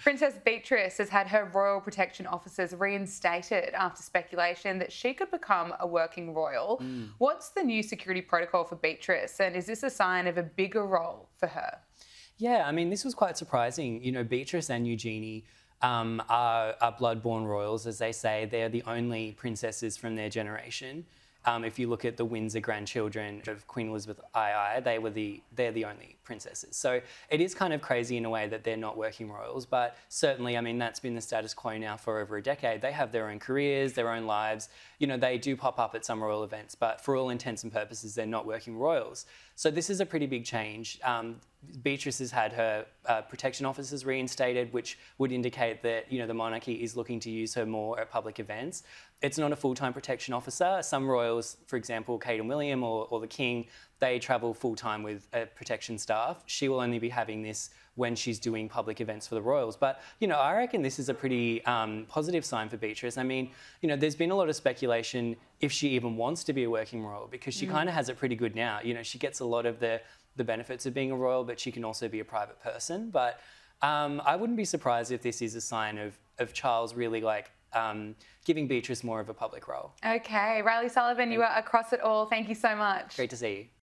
Princess Beatrice has had her royal protection officers reinstated after speculation that she could become a working royal. What's the new security protocol for Beatrice, and is this a sign of a bigger role for her? Yeah, I mean, this was quite surprising. You know, Beatrice and Eugenie are blood-born royals, as they say. They're the only princesses from their generation. If you look at the Windsor grandchildren of Queen Elizabeth II, they're the only princesses. So it is kind of crazy in a way that they're not working royals, but certainly, I mean, that's been the status quo now for over a decade. They have their own careers, their own lives. You know, they do pop up at some royal events, but for all intents and purposes, they're not working royals. So this is a pretty big change. Beatrice has had her protection officers reinstated, which would indicate that, you know, the monarchy is looking to use her more at public events. It's not a full-time protection officer. Some royals, for example, Kate and William or the King, they travel full-time with a protection staff. She will only be having this when she's doing public events for the royals. But, you know, I reckon this is a pretty positive sign for Beatrice. I mean, you know, there's been a lot of speculation if she even wants to be a working royal, because she kind of has it pretty good now. You know, she gets a lot of the benefits of being a royal, but she can also be a private person. But I wouldn't be surprised if this is a sign of Charles really, like, giving Beatrice more of a public role. Okay, Reilly Sullivan, you are across it all. Thank you so much. Great to see you.